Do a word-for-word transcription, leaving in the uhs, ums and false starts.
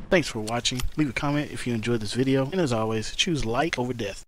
Thanks for watching. Leave a comment if you enjoyed this video, and as always, choose like over death.